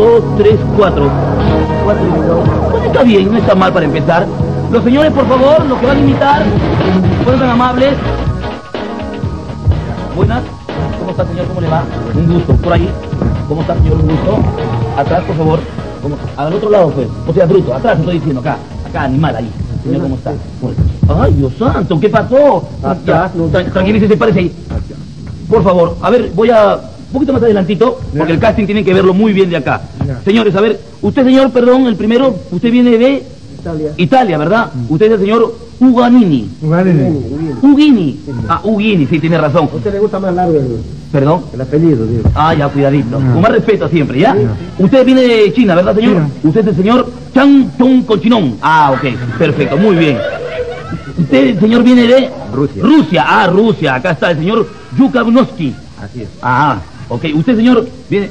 2, 3, 4. 4 imitadores. Pues está bien, no está mal para empezar. Los señores, por favor, los que van a imitar, fueron tan amables. Buenas. ¿Cómo está, señor? ¿Cómo le va? Un gusto. Por ahí. ¿Cómo está, señor? Un gusto. Atrás, por favor. ¿Cómo? Al otro lado, pues. O sea, bruto. Atrás, estoy diciendo. Acá. Acá, animal, ahí. Señor, ¿cómo está? Ay, Dios santo, ¿qué pasó? Ya, tranquilícese, parece ahí. Por favor, a ver, voy a... Un poquito más adelantito, porque el casting tiene que verlo muy bien de acá. Señores, a ver, usted, señor, perdón, el primero, usted viene de... Italia, ¿verdad? Usted es el señor Uganini. Ughini. Ah, Ughini, sí, tiene razón. ¿A usted le gusta más largo ¿Perdón? el apellido, digo? Ah, ya, cuidadito. Con más respeto siempre, ¿ya? Usted viene de China, ¿verdad, señor? Usted es el señor Chang Chong Conchinón. Ah, ok, perfecto, muy bien. Usted, señor, viene de... Rusia, ah, Rusia. Acá está el señor Yukavnovsky. Así es. Ah, ok. Usted, señor, viene...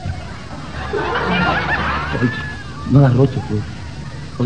Oye, no das roche, pues. Oye.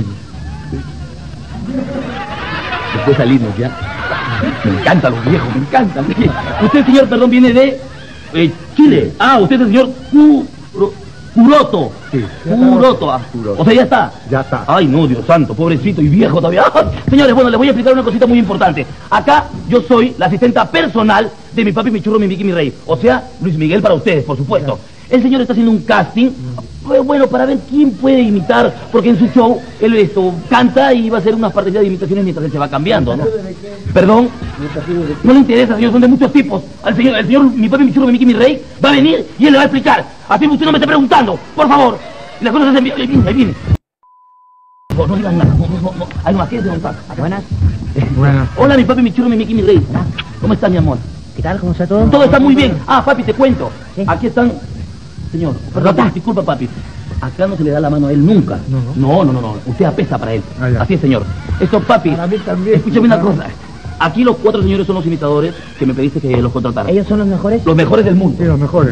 Después salimos, ¿ya? Me encantan los viejos, me encantan. Usted, señor, perdón, viene de... Chile. Ah, usted es el señor Kuroto. Sí. Kuroto. Ah, o sea, ya está. Ya está. Ay, no, Dios santo, pobrecito y viejo todavía. Señores, bueno, les voy a explicar una cosita muy importante. Acá yo soy la asistenta personal de mi papi, mi churro, mi Mickey, mi rey. O sea, Luis Miguel para ustedes, por supuesto. El señor está haciendo un casting, bueno, para ver quién puede imitar, porque en su show él canta y va a hacer unas partidas de imitaciones mientras él se va cambiando, ¿no? ¿Perdón? No le interesa, señor, son de muchos tipos. El señor, mi papi, mi churro, mi Mickey, mi rey, va a venir y él le va a explicar. Así usted no me esté preguntando, por favor. Y las cosas se envían. Ahí viene. No digan nada, no. Ahí no, aquí es de montar. Buenas. Buenas. Hola, mi papi, mi churro, mi Mickey, mi rey. ¿Cómo está, mi amor? ¿Qué tal? ¿Cómo está todo? Todo está muy bien. Ah, papi, te cuento. ¿Sí? Aquí están... Señor, perdón, disculpa, papi. Acá no se le da la mano a él nunca. No. Usted apesta para él. Así es, señor. Esto, papi. Para mí también. Escúchame una cosa. Aquí los 4 señores son los imitadores que me pediste que los contratara. ¿Ellos son los mejores? Los mejores del mundo. Sí, los mejores.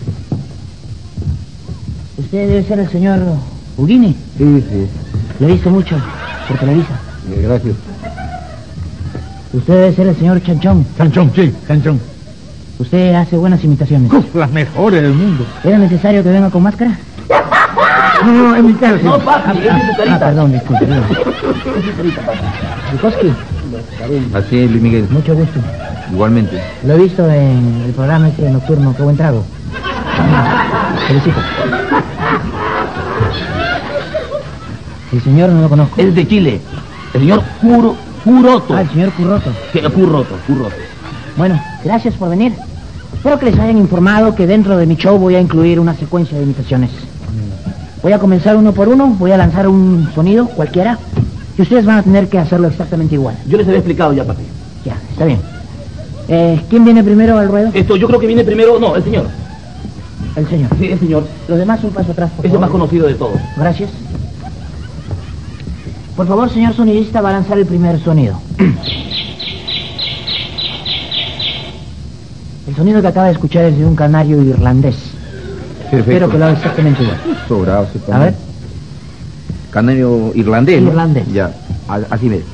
Usted debe ser el señor Ughini. Sí. Lo he visto mucho por Televisa. Gracias. Usted debe ser el señor Chanchón. Chanchón. Usted hace buenas imitaciones. Las mejores del mundo. ¿Era necesario que venga con máscara? No, en mi casa. No, papi, es de su carita. Perdón, disculpe. Bukowski, Así es, Luis Miguel. mucho gusto. Igualmente. Lo he visto en el programa este nocturno. Qué buen trago. Felicito. El señor no lo conozco. Es de Chile. El señor Kuroto. Ah, el señor Curroto. Kuroto. Bueno, gracias por venir. Espero que les hayan informado que dentro de mi show voy a incluir una secuencia de imitaciones. Voy a comenzar uno por uno, voy a lanzar un sonido, cualquiera, y ustedes van a tener que hacerlo exactamente igual. Yo les había explicado ya, papi. Ya, está bien. ¿Quién viene primero al ruedo? Yo creo que viene primero... No, el señor. El señor. Sí, el señor. Los demás un paso atrás, por Es el favor. más conocido de todos. Gracias. Por favor, señor sonidista, va a lanzar el primer sonido. El sonido que acaba de escuchar es de un canario irlandés. Perfecto. Espero que lo haga exactamente igual. Sobrado, A ver. Canario irlandés, ¿no? Irlandés. Ya, así me.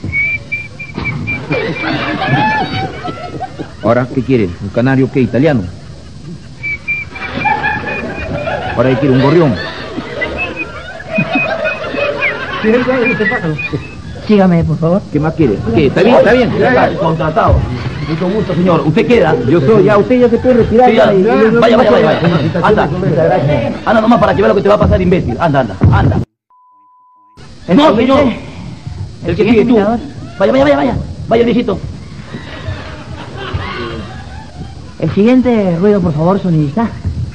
Ahora, ¿qué quiere? ¿Un canario qué? ¿Italiano? Ahora, ¿qué quiere? ¿Un gorrión? Sígame, por favor. ¿Qué más quiere? ¿Qué? ¿Está bien? ¿Está bien? Ya, contratado. Mucho gusto, señor. Usted queda. Yo soy, ya, usted ya se puede retirar. Sí, ya. y- Vaya. Anda, nomás para que vea lo que te va a pasar, imbécil. Anda. El No, siguiente- señor. El que sigue tú. imitador. Vaya, viejito. El siguiente ruido, por favor, sonidista.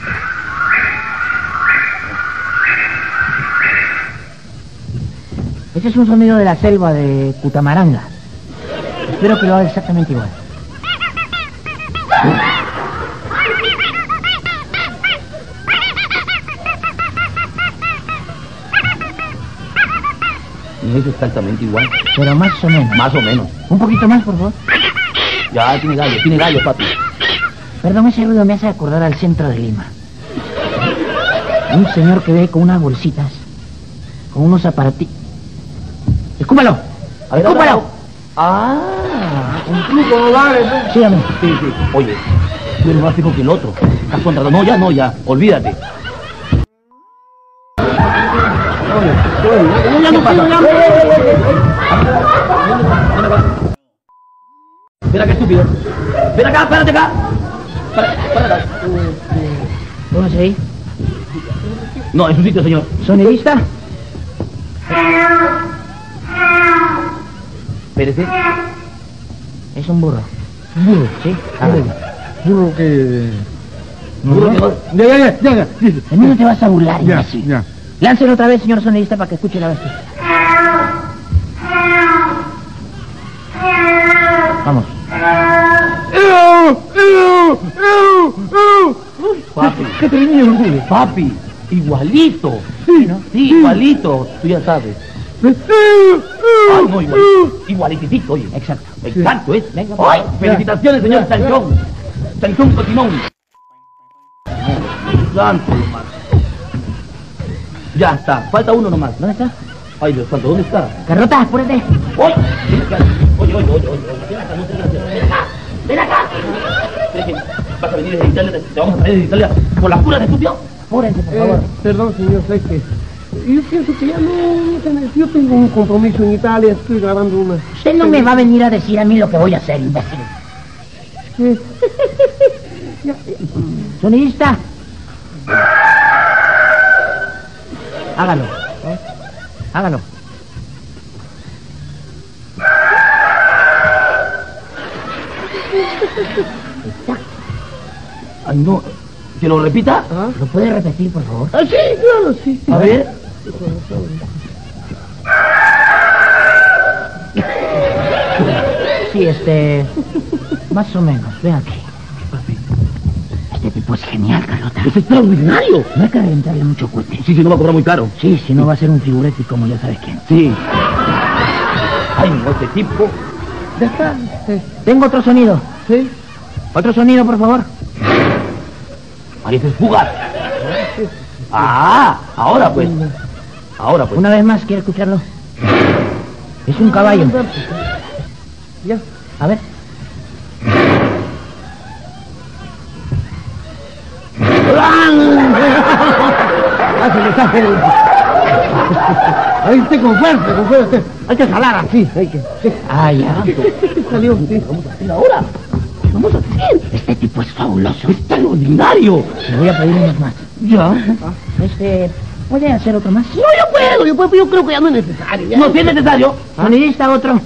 Ese es un sonido de la selva de Cutamaranga. Espero que lo haga exactamente igual. No es exactamente igual. Pero más o menos. Más o menos. Un poquito más, por favor. Ya, tiene gallo, papi. Perdón, ese ruido me hace acordar al centro de Lima. Un señor que ve con unas bolsitas, con unos aparatitos. ¡Escúpalo! A ver, ¡Escúpalo! Ah. Un truco no vale, ¿no? Sígame. Sí. Oye, tú eres más fijo que el otro. Estás contratado. No, ya. Olvídate. Ya no quiero, ya no. Ven acá, estúpido. Ven acá, párate acá. Para acá. Póngase ahí. No, en su sitio, señor. ¿Sonidista? Espérese. Es un burro. Burro. ¿Sí? Burro que... Burro que no- Ya. De mí no te vas a burlar, Ya, imbécil. ya. Láncelo otra vez, señor sonidista, para que escuche la bestia. Vamos. Papi, ¿Qué te venía, papi, igualito. ¿no? Sí, igualito. Tú ya sabes. Ay, no, igualitito, oye. Exacto. Exacto, es. Venga, ¡Ay! ya. Felicitaciones, señor Sanchón. Sanchón Cotimón. Santo, nomás. Ya está, falta uno nomás. ¿Dónde está? Ay, Dios santo, ¿dónde está? Carlota, apúrate. ¡Oye! Oye, ven acá, no te gracias. Ven acá. ¿Crees que vas a venir desde Italia? Te vamos a traer desde Italia por las puras de estúpido. Apúrense, por favor. Perdón, señor, sé que... Yo pienso que ya no... Yo tengo un compromiso en Italia, estoy grabando una... Usted no me va a venir a decir a mí lo que voy a hacer, imbécil. Sonidista. Hágalo. Hágalo. Ay, no. ¿Que lo repita? ¿Lo puede repetir, por favor? Ah, sí, claro, sí. A ver. Sí, más o menos. Ven aquí. Este tipo es genial, Carlota. ¡Es extraordinario! No hay que reventarle mucho cohete. Sí, no va a cobrar muy caro. Sí, si no va a ser un figurete como ya sabes quién. Sí. Ay, no, este tipo. Ya está. Tengo otro sonido. Sí. Otro sonido, por favor. Ay, ese es fugaz. Ah, ahora pues. Ahora pues. Una vez más, ¿quiere escucharlo? Es un caballo. Ya. A ver. Ahí esté con fuerza. Hay que jalar así, hay que... Sí. Ah, ya. Salió, sí. Vamos a hacer ahora. Vamos a hacer. Este tipo es fabuloso. Extraordinario. Le voy a pedir unos más. Ya. ¿Puede hacer otro más? No, yo creo que ya no es necesario. Ya. No, si es necesario. Sonidista, otro.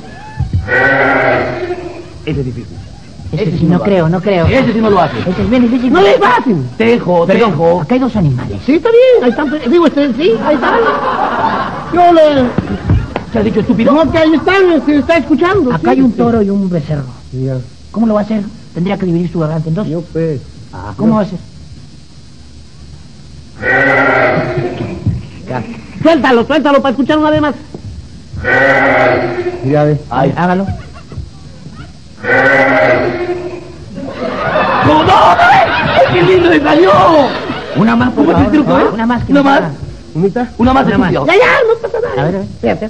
Ese es difícil. Ese sí, no creo. Ese sí no lo hace. Ese es bien difícil. No le es fácil. Tejo. Acá hay dos animales. Sí, está bien, ahí están. Digo, sí, ahí están. Yo le... ¿Qué has dicho, estúpido? No, que ahí están, se está escuchando. Acá hay un toro y un becerro. Sí, ya. ¿Cómo lo va a hacer? Tendría que dividir su garganta en dos. Yo, pues... ¿Cómo va a ser? Suéltalo para escuchar una vez más. Mira, ve. Ay. Hágalo. ¡No, no! ¡Ay, qué lindo le salió! Una más, por ¿Cómo es el favor. truco, eh? Una más. Que ¿Una me más? salga. ¿Unita? Una más, Una más. estúpido. Ya, no pasa nada. A ver. Fíjate.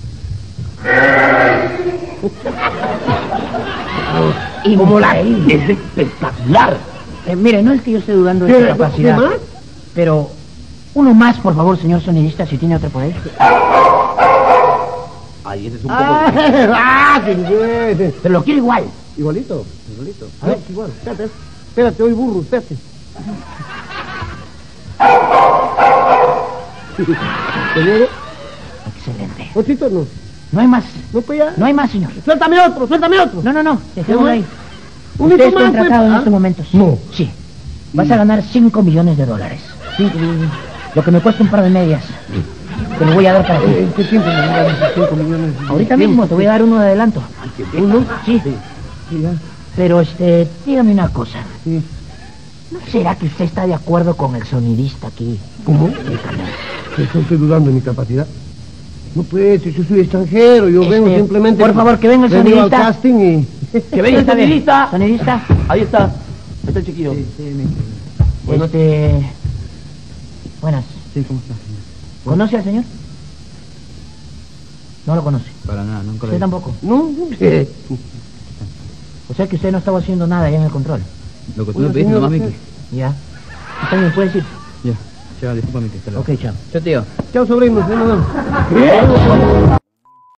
Increíble. Es espectacular. Mire, no es que yo esté dudando de ¿Qué, su capacidad. qué más? Pero uno más, por favor, señor sonidista, si tiene otro por ahí. Ay, ese es un poco... Qué bien. Pero lo quiero igual. Igualito. A ver, igual. Espérate, hoy burro, espérate. ¿Te luego? Excelente. ¿Otito no? No hay más. No, pues ya. No hay más, señor. Suéltame otro. No. Dejémoslo ahí. Un Usted hito está más, pues. contratado en ¿Ah? estos momentos. No. Sí. Vas a ganar $5 millones. 5 millones. Lo que me cuesta un par de medias. Te lo voy a dar para ti. ¿En qué tiempo me dan esos 5 millones? Ahorita mismo te voy a dar uno de adelanto. ¿Uno? Sí. Sí, ya. Pero, dígame una cosa. Sí. ¿No será que usted está de acuerdo con el sonidista aquí? ¿Cómo? Que estoy dudando de mi capacidad. No, pues, yo soy extranjero, yo vengo simplemente... Por favor, que venga el vengo al sonidista. casting y... ¡Que venga el sonidista! Sonidista. Ahí está. Ahí está el chiquillo. Buenas. Sí, ¿cómo estás? ¿Conoce al señor? No lo conoce. Para nada, nunca lo ¿Usted vi. tampoco? No, O sea que usted no estaba haciendo nada ahí en el control. Lo que tú Oiga, me pediste señor, nomás, usted- Miki. Ya. Está bien, puede decir. Ya. Chao, discúlpame que te lo... Ok, chao. Chao, tío. Chao, sobrinos. Nos vemos.